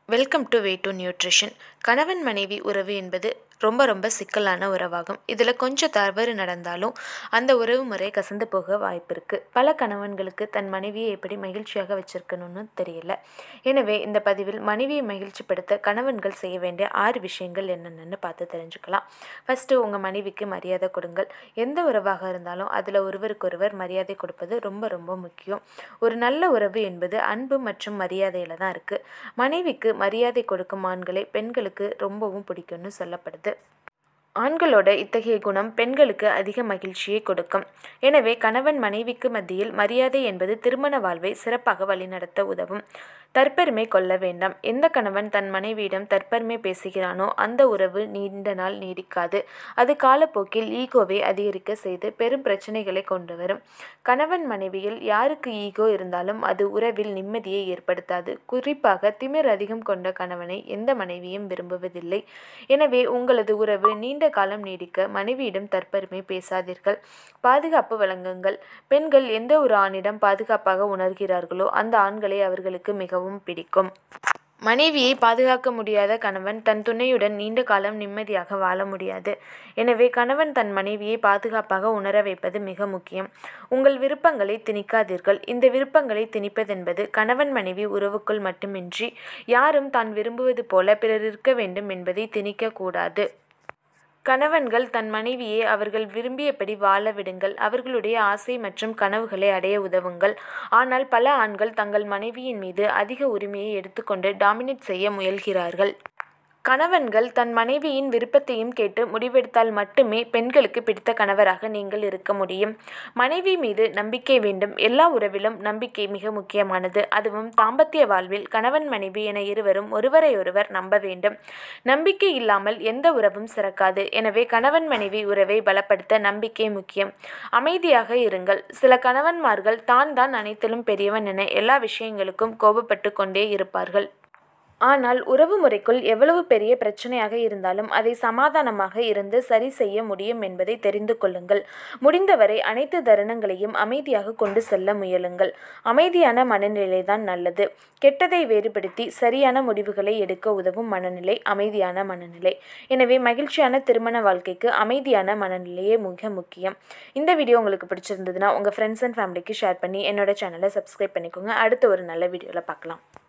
Welcome to way to nutrition. கணவன் மனைவி உறவு என்பது ரொம்ப சிக்கலான உறவாகும். இதில் கொஞ்சம் தவறு நடந்தாலும் அந்த உறவு முறை கசந்து போக வாய்ப்பு இருக்குது. பல கணவன்களுக்கு தன் மனைவியை எப்படி மகிழ்ச்சியாக வச்சிருக்கணும்னு தெரியல. எனவே இந்த பதிவில் மனைவியை மகிழ்ச்சிப்படுத்த கணவன்கள் செய்ய வேண்டிய 6 விஷயங்கள் என்னென்னு பார்த்து தெரிஞ்சுக்கலாம். ஃபஸ்ட்டு, உங்கள் மனைவிக்கு மரியாதை கொடுங்கள். எந்த உறவாக இருந்தாலும் அதில் ஒருவருக்கொருவர் மரியாதை கொடுப்பது ரொம்ப முக்கியம். ஒரு நல்ல உறவு என்பது அன்பு மற்றும் மரியாதையில் தான் இருக்குது. மனைவிக்கு மரியாதை கொடுக்கும் ஆண்களை பெண்களுக்கு ரொம்பவும் பிடிக்கும்னு சொல்லப்படுது. ஆண்களோட இத்தகைய குணம் பெண்களுக்கு அதிக மகிழ்ச்சியை கொடுக்கும். எனவே கணவன் மனைவிக்கு மத்தியில் மரியாதை என்பது திருமண வாழ்வை சிறப்பாக வழிநடத்த உதவும். தற்பெருமை கொள்ள வேண்டாம். எந்த கணவன் தன் மனைவியிடம் தற்பெருமை பேசுகிறானோ அந்த உறவு நீண்ட நாள் நீடிக்காது. அது காலப்போக்கில் ஈகோவை அதிகரிக்க செய்து பெரும் பிரச்சனைகளை கொண்டு வரும். கணவன் மனைவியில் யாருக்கு ஈகோ இருந்தாலும் அது உறவில் நிம்மதியை ஏற்படுத்தாது. குறிப்பாக திமிர் அதிகம் கொண்ட கணவனை எந்த மனைவியும் விரும்புவதில்லை. எனவே உங்களது உறவு நீண்ட காலம் நீடிக்க மனைவியிடம் தற்பெருமை பேசாதீர்கள். பாதுகாப்பு வழங்குங்கள். பெண்கள் எந்த ஒரு ஆணிடம் பாதுகாப்பாக உணர்கிறார்களோ அந்த ஆண்களை அவர்களுக்கு மிகவும் பிடிக்கும். மனைவியை பாதுகாக்க முடியாத கணவன் தன் துணையுடன் நீண்ட காலம் நிம்மதியாக வாழ முடியாது. எனவே கணவன் தன் மனைவியை பாதுகாப்பாக உணர வைப்பது மிக முக்கியம். உங்கள் விருப்பங்களை திணிக்காதீர்கள். இந்த விருப்பங்களை திணிப்பதென்பது கணவன் மனைவி உறவுக்குள் மட்டுமின்றி யாரும் தான் விரும்புவது போல பிறர் இருக்க வேண்டும் என்பதை திணிக்க கூடாது. கணவன்கள் தன் மனைவியை அவர்கள் விரும்பியபடி வாழ விடுங்கள். அவர்களுடைய ஆசை மற்றும் கனவுகளை அடைய உதவுங்கள். ஆனால் பல ஆண்கள் தங்கள் மனைவியின் மீது அதிக உரிமையை எடுத்துக்கொண்டு டாமினேட் செய்ய முயல்கிறார்கள். கணவன்கள் தன் மனைவியின் விருப்பத்தையும் கேட்டு முடிவெடுத்தால் மட்டுமே பெண்களுக்கு பிடித்த கணவராக நீங்கள் இருக்க முடியும். மனைவி மீது நம்பிக்கை வேண்டும். எல்லா உறவிலும் நம்பிக்கை மிக முக்கியமானது. அதுவும் தாம்பத்திய வாழ்வில் கணவன் மனைவி என இருவரும் ஒருவரையொருவர் நம்ப வேண்டும். நம்பிக்கை இல்லாமல் எந்த உறவும் சிறக்காது. எனவே கணவன் மனைவி உறவை பலப்படுத்த நம்பிக்கை முக்கியம். அமைதியாக இருங்கள். சில கணவன்மார்கள் தான் அனைத்திலும் பெரியவன் என எல்லா விஷயங்களுக்கும் கோபப்பட்டு கொண்டே இருப்பார்கள். ஆனால் உறவு முறைக்குள் எவ்வளவு பெரிய பிரச்சனையாக இருந்தாலும் அதை சமாதானமாக இருந்து சரி செய்ய முடியும் என்பதை தெரிந்து கொள்ளுங்கள். முடிந்தவரை அனைத்து தருணங்களையும் அமைதியாக கொண்டு செல்ல முயலுங்கள். அமைதியான மனநிலைதான் நல்லது. கெட்டதை வேறுபடுத்தி சரியான முடிவுகளை எடுக்க உதவும் மனநிலை அமைதியான மனநிலை. எனவே மகிழ்ச்சியான திருமண வாழ்க்கைக்கு அமைதியான மனநிலையே மிக முக்கியம். இந்த வீடியோ உங்களுக்கு பிடிச்சிருந்ததுன்னா உங்கள் ஃப்ரெண்ட்ஸ் அண்ட் ஃபேமிலிக்கு ஷேர் பண்ணி என்னோட சேனலை சப்ஸ்கிரைப் பண்ணிக்கோங்க. அடுத்த ஒரு நல்ல வீடியோவில் பார்க்கலாம்.